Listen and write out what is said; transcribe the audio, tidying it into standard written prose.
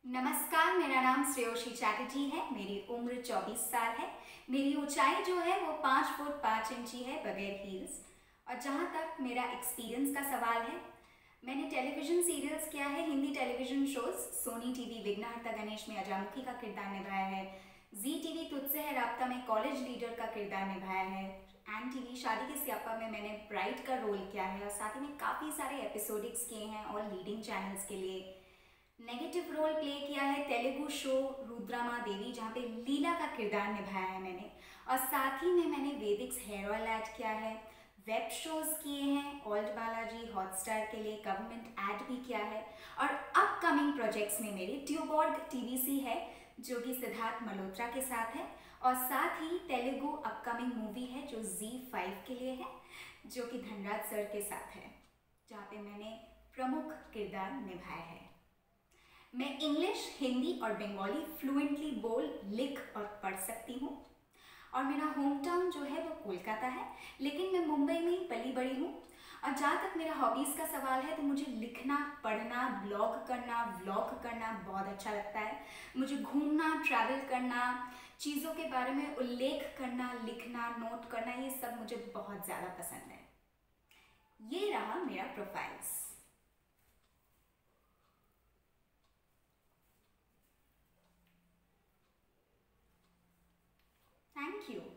नमस्कार, मेरा नाम श्रेयोशी चैटर्जी है। मेरी उम्र 24 साल है। मेरी ऊंचाई जो है वो 5 फुट 5 इंची है बगैर हील्स। और जहाँ तक मेरा एक्सपीरियंस का सवाल है, मैंने टेलीविज़न सीरियल्स किया है, Hindi television shows Sony TV Vighnaharta Ganesh में अजामुखी का किरदार निभाया है, जी टीवी तुझसे है राब्ता में कॉलेज लीडर का किरदार निभाया है, एन टीवी शादी के स्यापा में मैंने ब्राइड का रोल किया है और साथ ही में काफ़ी सारे एपिसोडिक्स किए हैं और लीडिंग चैनल्स के लिए। नेगेटिव रोल प्ले किया है तेलुगु शो रुद्रमा देवी, जहाँ पे लीला का किरदार निभाया है मैंने। और साथ ही में मैंने वेदिक्स हेयर ऑयल ऐड किया है, वेब शोज किए हैं, ओल्ड बालाजी हॉटस्टार के लिए गवर्नमेंट ऐड भी किया है। और अपकमिंग प्रोजेक्ट्स में मेरे ट्यूबॉर्ग टीवीसी है जो कि सिद्धार्थ मल्होत्रा के साथ है। और साथ ही तेलुगु अपकमिंग मूवी है जो Z5 के लिए है, जो कि धनराज सर के साथ है, जहाँ पे मैंने प्रमुख किरदार निभाया है। मैं इंग्लिश, हिंदी और बंगाली फ्लुएंटली बोल, लिख और पढ़ सकती हूँ। और मेरा होम टाउन जो है वो कोलकाता है, लेकिन मैं मुंबई में ही पली बड़ी हूँ। और जहाँ तक मेरा हॉबीज़ का सवाल है तो मुझे लिखना, पढ़ना, ब्लॉग करना, व्लॉग करना बहुत अच्छा लगता है। मुझे घूमना, ट्रैवल करना, चीज़ों के बारे में उल्लेख करना, लिखना, नोट करना, ये सब मुझे बहुत ज़्यादा पसंद है। ये रहा मेरा प्रोफाइल्स। Thank you.